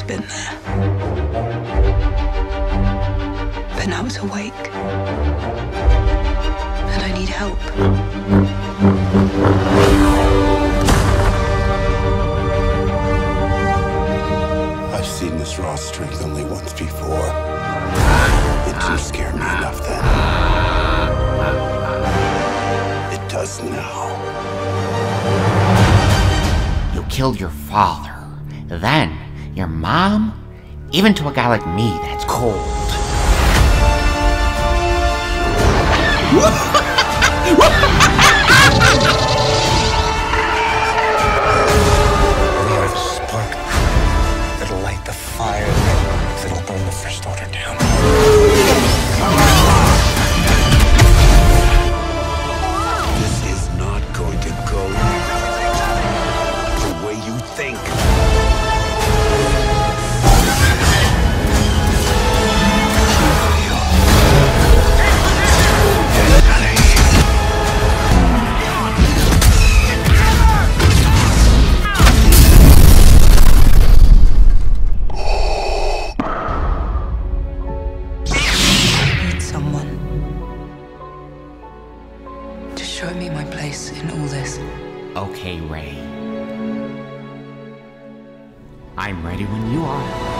always been there. But now it's awake. And I need help. I've seen this raw strength only once before. It didn't scare me enough then. It does now. You killed your father, then your mom. Even to a guy like me, that's cold. We are the spark that'll light the fire that'll burn the First Order down. This is not going to go the way you think. Someone to show me my place in all this. Okay, Ray. I'm ready when you are.